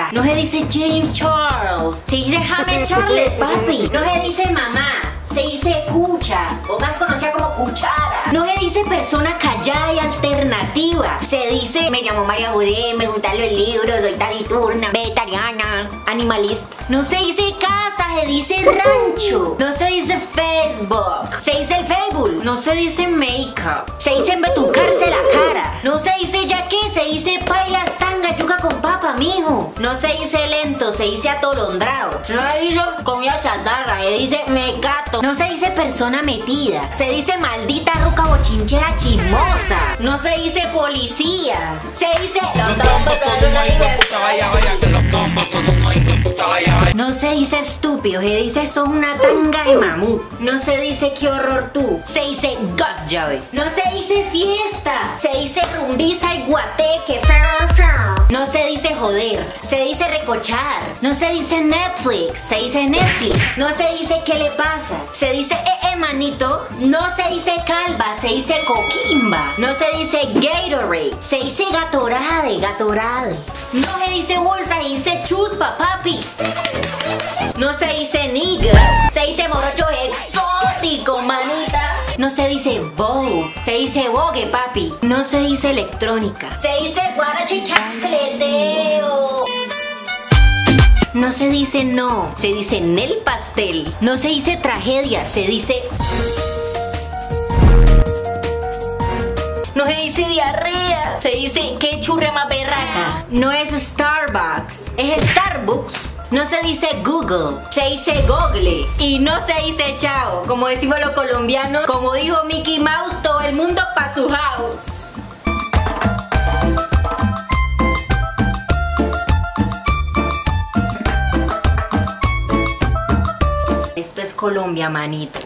teta. No se dice James Charles. Se dice James Charles, papi. No se dice mamá. Se dice cucha, o más conocida como cuchara. No se dice persona callada y alternativa. Se dice, me llamo María Judé, me gustan los libros, soy taciturna, vegetariana, animalista. No se dice casa, se dice rancho. No se dice Facebook, se dice el Facebook. No se dice makeup, se dice embetucarse la cara. No se dice ya que, se dice pailas, tanga, yuca con papa, mijo. No se dice lento, se dice atolondrado. No se dice comida chatarra, se dice mecato. No se dice persona metida, se dice maldita ruca bochinchera chismosa. No se dice policía, se dice los tombos son una diversión. No se dice estúpido, se dice sos una tanga de mamut. No se dice qué horror tú, se dice gas llave. No se dice fiesta, se dice rumbiza y guateque. No se dice joder, se dice recochar. No se dice Netflix, se dice Netflix. No se dice qué le pasa, se dice manito. No se dice calva, se dice coquimba. No se dice Gatorade, se dice Gatorade, Gatorade. No se dice bolsa, se dice chuspa, papi. No se dice nigga, se dice morocho exótico, manita. No se dice Vogue, se dice Vogue, papi. No se dice electrónica, se dice guarache chacleteo. No se dice no, se dice Nel pastel. No se dice tragedia, se dice... No se dice diarrea, se dice qué churra más berraca. No es Starbucks, es Starbucks. No se dice Google, se dice Google. Y no se dice chao, como decimos los colombianos. Como dijo Mickey Mouse, todo el mundo pa' su house. Esto es Colombia, manito.